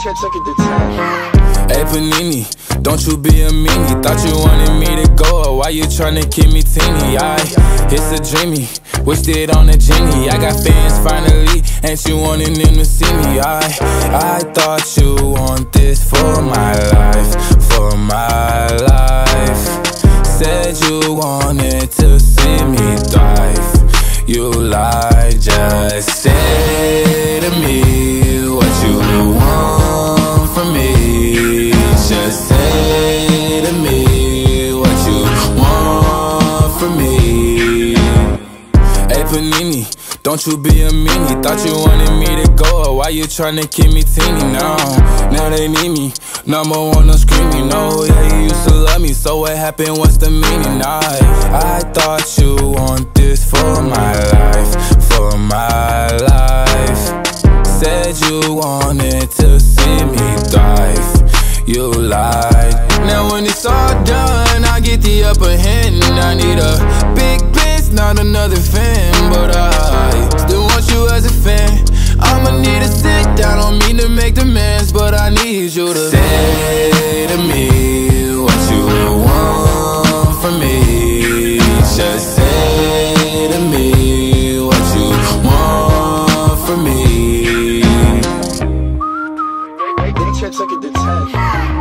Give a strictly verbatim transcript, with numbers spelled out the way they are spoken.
Hey Panini, don't you be a meanie. Thought you wanted me to go, or why you tryna keep me teeny? I, it's a dreamy, wished it on a genie. I got fans finally, ain't you wanting them to see me? I, I thought you want this for my life, for my life. Said you wanted to see me thrive. You lied, just say to me what you want from me. Just say to me what you want from me. Hey Panini, don't you be a meanie. Thought you wanted me to go, or why you tryna keep me teeny? Now, now they need me, number one, no screaming. No, yeah, you used to love me, so what happened, what's the meaning? I, I thought you want this for my life, for my life. Said you wanted to see me thrive. You lied. Now when it's all done, I get the upper hand. I need a big bitch, not another fan. But I still want you as a fan. I'ma need to sit down, don't mean to make demands, but I need you to say to me what you want from me. Just say to me what you want from me. They took it to ten.